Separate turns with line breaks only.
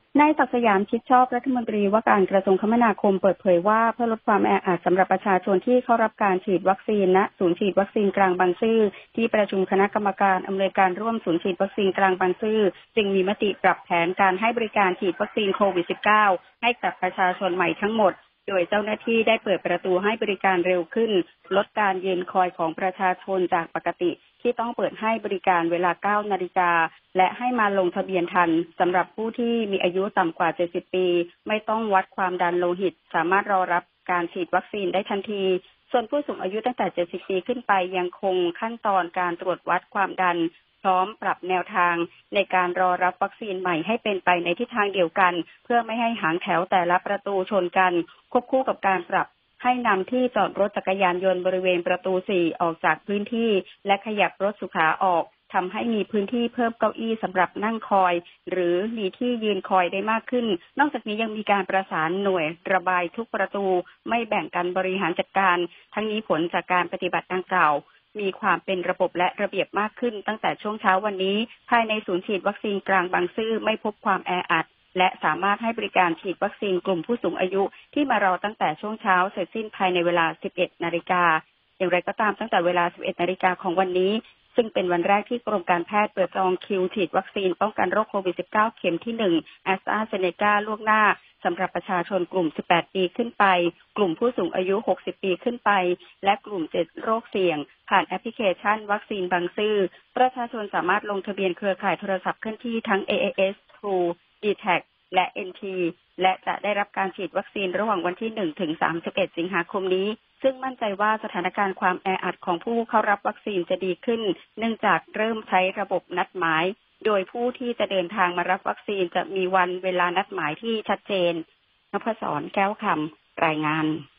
นายศักดิ์สยามชิดชอบรัฐมนตรีว่าการกระทรวงคมนาคมเปิดเผยว่าเพื่อลดความแออัดสำหรับประชาชนที่เข้ารับการฉีดวัคซีนณศูนย์ฉีดวัคซีนกลางบางซื่อที่ประชุมคณะกรรมการอำนวยการร่วมศูนย์ฉีดวัคซีนกลางบางซื่อจึงมีมติปรับแผนการให้บริการฉีดวัคซีนโควิด -19 ให้กับประชาชนใหม่ทั้งหมดโดยเจ้าหน้าที่ได้เปิดประตูให้บริการเร็วขึ้นลดการยืนคอยของประชาชนจากปกติที่ต้องเปิดให้บริการเวลา 9 นาฬิกาและให้มาลงทะเบียนทันสำหรับผู้ที่มีอายุต่ำกว่า 70 ปีไม่ต้องวัดความดันโลหิตสามารถรอรับการฉีดวัคซีนได้ทันทีส่วนผู้สูงอายุตั้งแต่ 70 ปีขึ้นไปยังคงขั้นตอนการตรวจวัดความดันพร้อมปรับแนวทางในการรอรับวัคซีนใหม่ให้เป็นไปในทิศทางเดียวกันเพื่อไม่ให้หางแถวแต่ละประตูชนกันควบคู่กับการปรับให้นำที่จอดรถจักรยานยนต์บริเวณประตู 4 ออกจากพื้นที่และขยับรถสุขาออกทำให้มีพื้นที่เพิ่มเก้าอี้สำหรับนั่งคอยหรือมีที่ยืนคอยได้มากขึ้นนอกจากนี้ยังมีการประสานหน่วยระบายทุกประตูไม่แบ่งกันบริหารจัดการทั้งนี้ผลจากการปฏิบัติดังกล่าวมีความเป็นระบบและระเบียบมากขึ้นตั้งแต่ช่วงเช้าวันนี้ภายในศูนย์ฉีดวัคซีนกลางบางซื่อไม่พบความแออัดและสามารถให้บริการฉีดวัคซีนกลุ่มผู้สูงอายุที่มารอตั้งแต่ช่วงเช้าเสร็จสิ้นภายในเวลา 11 นาฬิกาอย่างไรก็ตามตั้งแต่เวลา 11 นาฬิกาของวันนี้ซึ่งเป็นวันแรกที่กรมการแพทย์เปิดจองคิวฉีดวัคซีนป้องกันโรคโควิด -19 เข็มที่ 1 AstraZeneca ล่วงหน้าสำหรับประชาชนกลุ่ม 18 ปีขึ้นไปกลุ่มผู้สูงอายุ 60 ปีขึ้นไปและกลุ่ม 7 โรคเสี่ยงผ่านแอปพลิเคชันวัคซีนบางซื่อประชาชนสามารถลงทะเบียนเครือข่ายโทรศัพท์เคลื่อนที่ทั้ง AIS True DTAC และ NT และจะได้รับการฉีดวัคซีนระหว่างวันที่ 1 ถึง 31 สิงหาคมนี้ซึ่งมั่นใจว่าสถานการณ์ความแออัดของผู้เข้ารับวัคซีนจะดีขึ้นเนื่องจากเริ่มใช้ระบบนัดหมายโดยผู้ที่จะเดินทางมารับวัคซีนจะมีวันเวลานัดหมายที่ชัดเจนนพศร แก้วคำรายงาน